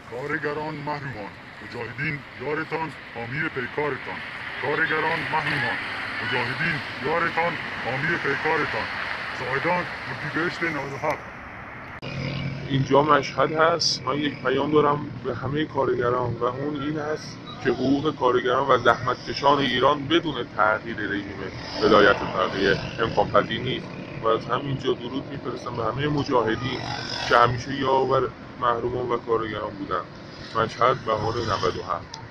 کارگران محرومان، مجاهدین یارتان، حامی پیکارتان. کارگران محرومان، مجاهدین یارتان، حامی پیکارتان. زاهدان اردیبهشت 97. اینجا مشهد هست. من یک پیام دارم به همه کارگران و اون این هست که حقوق کارگران و زحمتکشان ایران بدون تغییر رژیم ولایت فقیه امکان پذیر نیست و از همینجا درود میفرستم به همه مجاهدین که همیشه یاور محرومان و کارگران بودن. مشهد بهار 97.